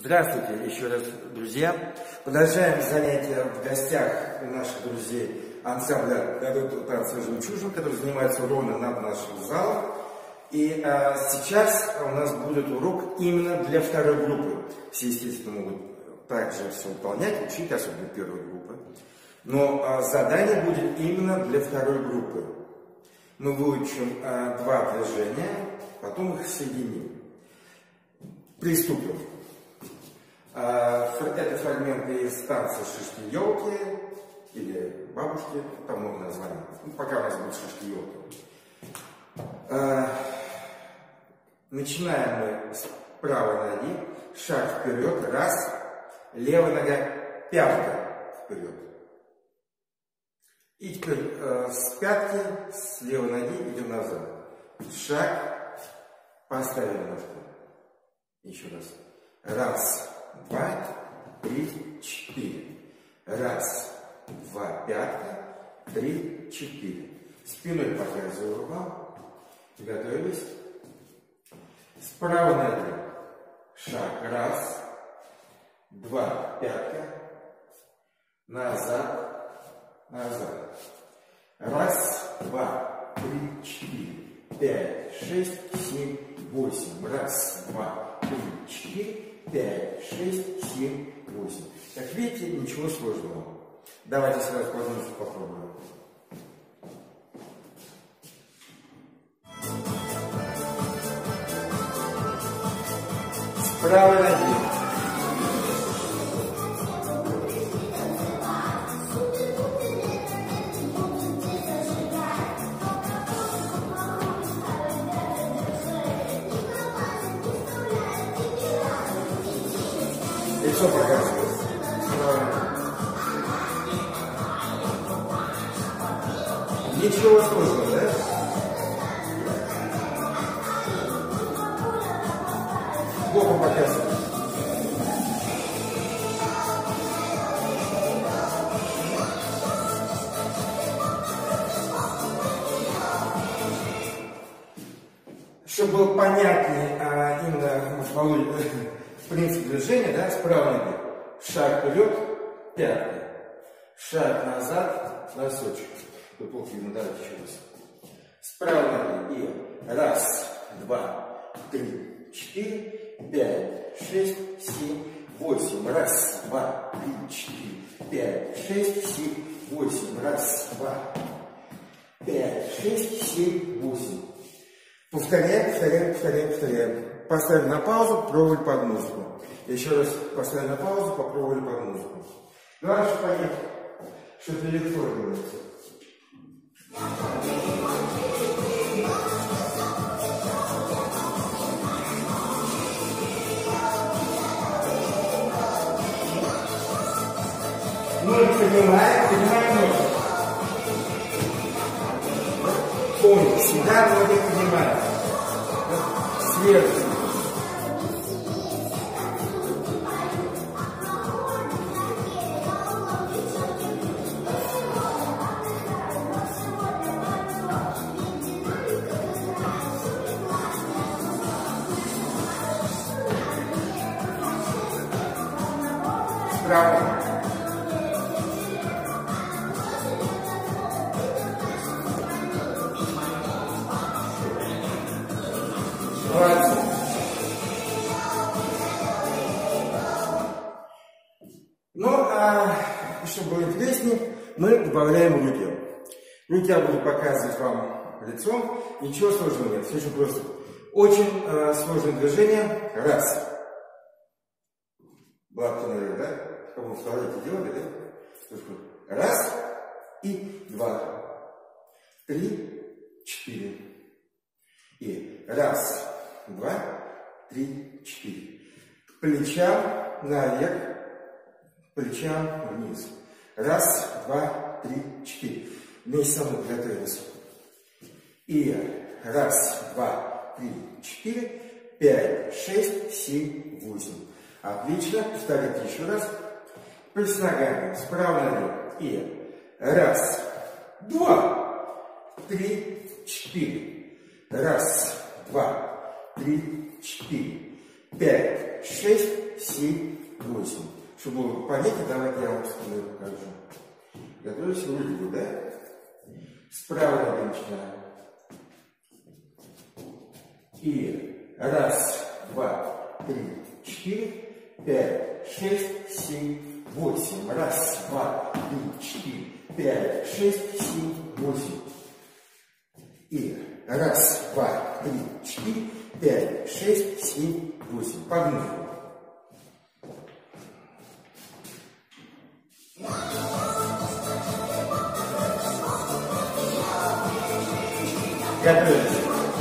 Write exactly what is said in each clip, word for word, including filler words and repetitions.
Здравствуйте еще раз, друзья. Продолжаем занятия в гостях у наших друзей ансамбля «Дадут танцы жемчужин», которые занимаются ровно над нашим залом. И а, сейчас у нас будет урок именно для второй группы. Все, естественно, могут также все выполнять, учить, особенно первой группы. Но а, задание будет именно для второй группы. Мы выучим а, два движения, потом их соединим. Приступим. Это фрагменты из танца шишки-елки или бабушки, там много названий. Ну, пока у нас будет шишки-елки. Начинаем мы с правой ноги, шаг вперед, раз, левая нога, пятка вперед. И теперь э, с пятки, с левой ноги идем назад. Шаг, поставили ножку. Еще раз. Раз, два, три, четыре. Раз, два, пятка, три, четыре. Спиной показываю рукам. Готовились. С правой ноги. Шаг. Раз, два, пятка. Назад, назад. Раз, два, три, четыре, пять, шесть, семь, восемь. Раз, два, три, четыре, пять, шесть, семь, восемь. Как видите, ничего сложного. Давайте сразу подумайте, попробуем. С правой ноги. Лицо показывает. Ничего сложного, да? Боком показывает. Чтобы было понятнее а, именно морфологию, принцип движения, да, с правой ноги. Шаг вперед, пятка. Шаг назад, носочек. Вы плохо видно, давайте еще раз. С правой ноги. И раз, два, три, четыре, пять, шесть, семь, восемь. Раз, два, три, четыре, пять, шесть, семь, восемь. Раз, два, пять, шесть, семь, восемь. Повторяем, повторяем, повторяем, повторяем. Поставили на паузу, попробовали под музыку. Еще раз поставили на паузу, попробовали под музыку. Главное, чтобы понять, что это легко делается. Ноги поднимаем, поднимаем ноги. Помните, всегда ноги поднимаем. Сверху. Справа. Молодцы. Ну, а чтобы было интереснее, мы добавляем руки. Руки я буду показывать вам лицом. Ничего сложного нет, все очень просто. Очень э, сложное движение. Раз. Гладко, наверное, да? Кому в туалете делали, да? Раз. И два. Три. Четыре. И раз. Два. Три. Четыре. К плечам наверх. К плечам вниз. Раз. Два. Три. Четыре. Вместе со мной готовимся. И раз. Два. Три. Четыре. Пять. Шесть. Семь. Восемь. Отлично. Повторите еще раз. Плюс ногами. Справа ноги. И раз, два, три, четыре. Раз, два, три, четыре. Пять, шесть, семь, восемь. Чтобы вы понять, давайте я вам спину покажу. Готовимся в руку, да? Справа ноги начинаем. И раз, два, три, четыре, пять, шесть, семь, восемь. Раз, два, три, четыре, пять, шесть, семь, восемь. И раз, два, три, четыре, пять, шесть, семь, восемь. Погнали. Готовимся.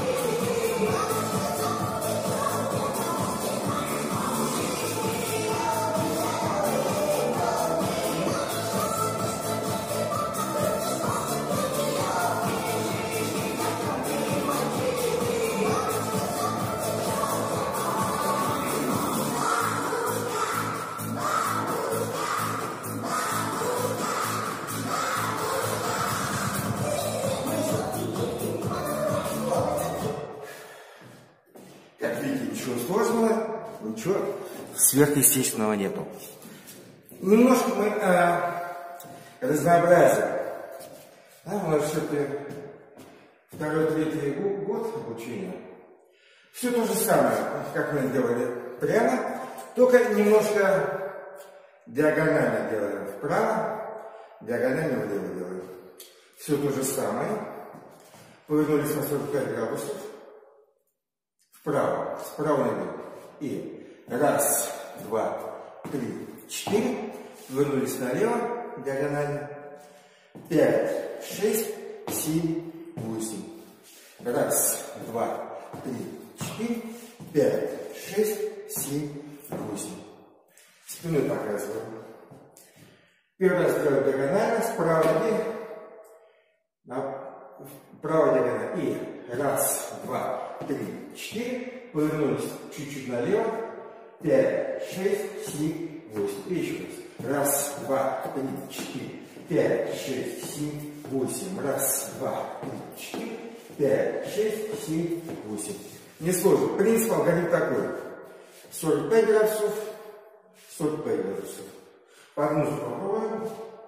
Как видите, ничего сложного, ничего сверхъестественного нету. Немножко мы э, разнообразим. Да, у нас все-таки второй, третий год обучения. Все то же самое, как мы делали прямо, только немножко диагонально делаем вправо, диагонально влево делаем. Все то же самое. Повернулись на сорок пять градусов. Вправо, справа ноги. И раз, два, три, четыре. Вернулись налево, диагонально. Пять, шесть, семь, восемь. Раз, два, три, четыре, пять, шесть, семь, восемь. Спиной показываем. Первый раз делаем диагонально, справа ноги. Вправо диагонально. И раз, два, три, четыре. Повернулись чуть-чуть налево. Пять, шесть, семь, восемь. И еще раз. Раз, два, три, четыре. Пять, шесть, семь, восемь. Раз, два, три, четыре. Пять, шесть, семь, восемь. Несложно. Принцип алгоритм такой. сорок пять градусов. сорок пять градусов. Под музыку попробуем.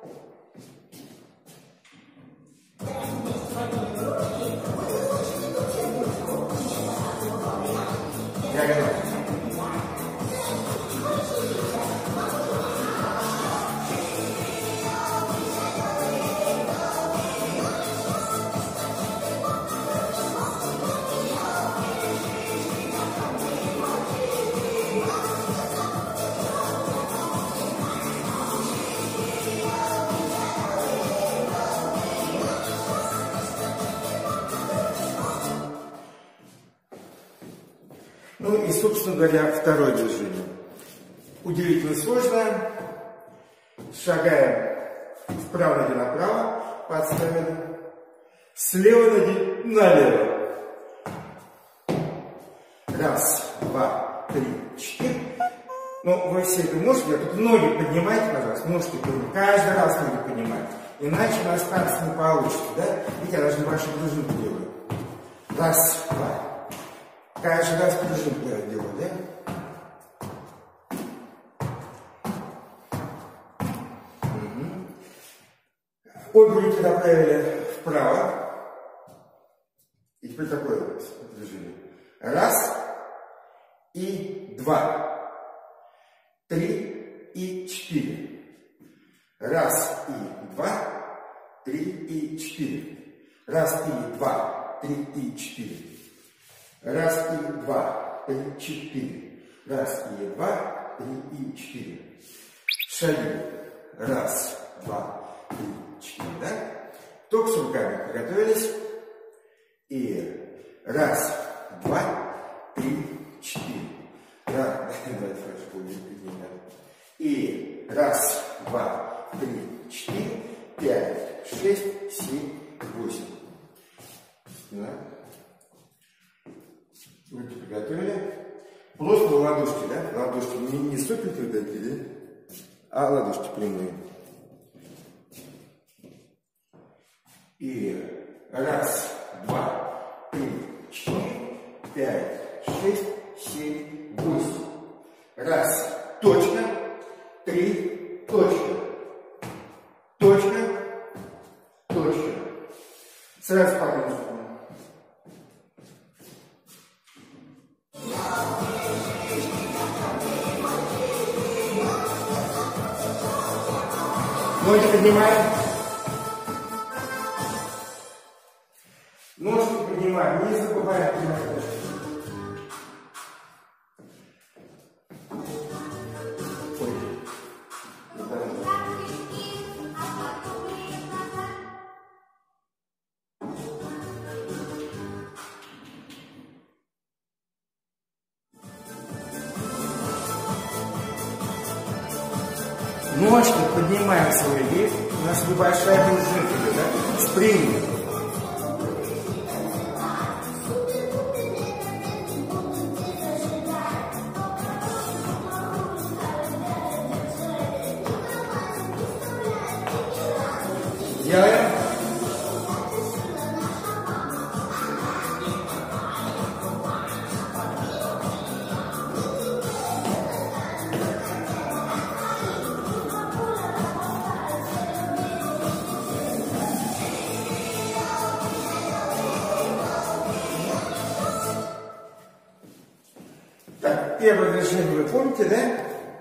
Диагонально. Ну и, собственно говоря, второе движение. Удивительно сложное. Шагаем справа ноги направо, подставили. Слева ноги налево. Раз, два, три, четыре. Ну, вы все это можете делать. Тут ноги поднимайте, пожалуйста. Ножки поднимайте. Каждый раз ноги поднимайте. Иначе у нас танец не получится, да? Видите, я даже небольшую пружинку делаю. Раз, два. Каждый раз пружинку я делаю, да? Угу. Обе руки направили вправо. И теперь такое вот движение. Раз и два. Три и четыре. Раз и два. Три и четыре. Раз и два. Три и четыре. Раз и два, три, четыре. Раз и два, три и четыре. Шаги. Раз, два, три, четыре. Да? Только с руками приготовились. И раз, два, три, четыре. Раз, давайте флешку удивительно. И раз, два, три, четыре, пять, шесть, семь, восемь. Да? Руки приготовили. Просто ладошки, да? Ладошки не, не стопите вот такие, да? А ладошки прямые. И раз, два, три, четыре, пять, шесть, семь, восемь. Раз, точка, три, точка, точка, точка. Сразу поднимем. Ноги поднимаем. Ножки поднимаем, не забываем поднимать ножки. Ножки поднимаем свой вес. У нас небольшая пружинка, да? Спринг. Делаем. Так, первое движение вы помните, да?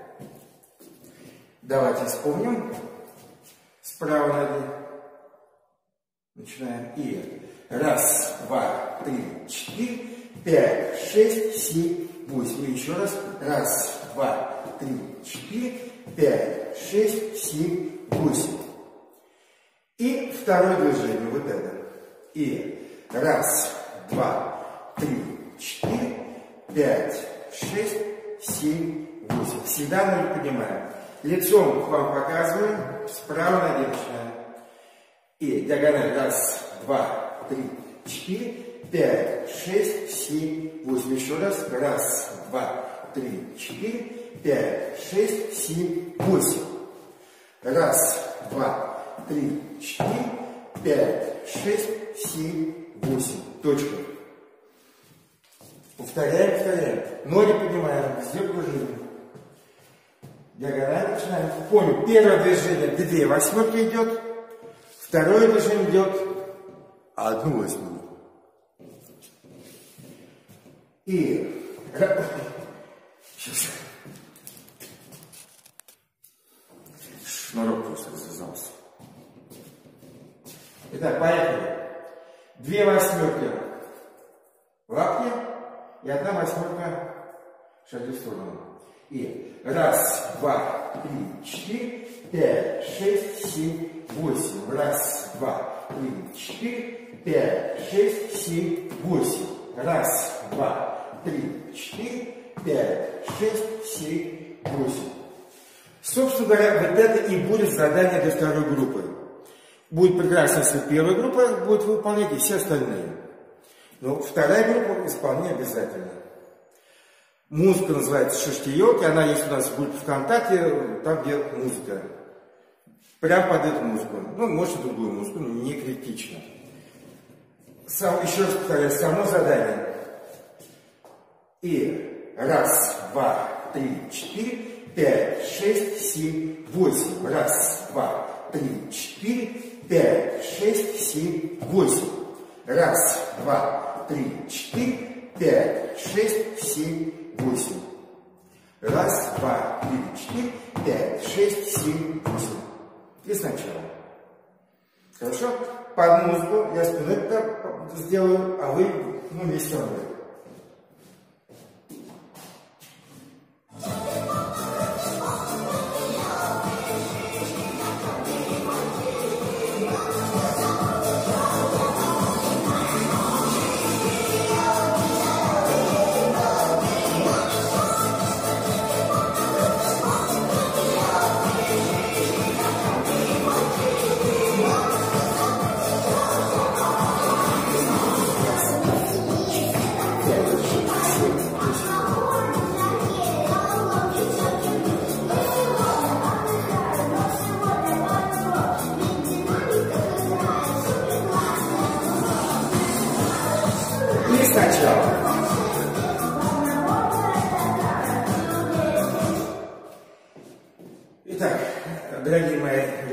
Давайте вспомним. Справа ноги. Начинаем. И раз, два, три, четыре, пять, шесть, семь, восемь. И еще раз. Раз, два, три, четыре, пять, шесть, семь, восемь. И второе движение. Вот это. И раз, два, три, четыре, пять, шесть, семь, восемь. Всегда ноги поднимаем. Лицом к вам показываем. Справа ноги начинаем. И диагональ. Раз, два, три, четыре, пять, шесть, семь, восемь. Еще раз. Раз, два, три, четыре, пять, шесть, семь, восемь. Раз, два, три, четыре, пять, шесть, семь, восемь. Точка. Повторяем, повторяем. Ноги поднимаем. Везде пружины. Диагональ начинаем. Помню, первое движение две восьмерки идет. Второе движение идет одну восьмерку. И сейчас. Шнурок просто развязался. Итак, поехали. Две восьмерки в лапке и одна восьмерка шаги в сторону. И раз, два, три, четыре, пять, шесть, семь, восемь. Раз, два, три, четыре, пять, шесть, семь, восемь. Раз, два, три, четыре, пять, шесть, семь, восемь. Собственно говоря, вот это и будет задание для второй группы. Будет прекрасно, если первая группа будет выполнять, и все остальные. Но вторая группа исполняет обязательно. Музыка называется «Шаштиёки», она есть у нас в группе ВКонтакте, там где музыка. Прям под эту музыку. Ну, может, другую музыку, не критично. Сам, еще раз повторяю, само задание. И раз, два, три, четыре, пять, шесть, семь, восемь. Раз, два, три, четыре, пять, шесть, семь, восемь. Раз, два, три, четыре, пять, шесть, семь, восемь. Раз, два, три, четыре, пять, шесть, семь, восемь. И сначала. Хорошо? Под музыку я спиной сделаю, а вы, ну, вместе со мной.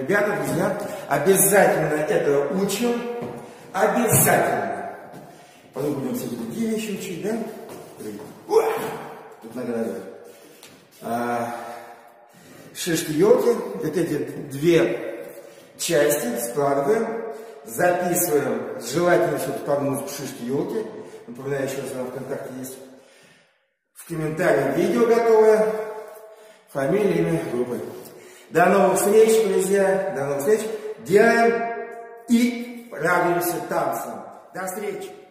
ребята, друзья, обязательно это учим. Обязательно. Потом будем всякие другие вещи учить, да? Тут нога наверх. А, шишки елки. Вот эти две части складываем, записываем. Желательно все-таки под музыку шишки елки. Напоминаю, еще раз, она ВКонтакте есть. В комментариях видео готовое. Фамилия, имя, группы. До новых встреч, друзья. До новых встреч. Делаем и радуемся танцам. До встречи.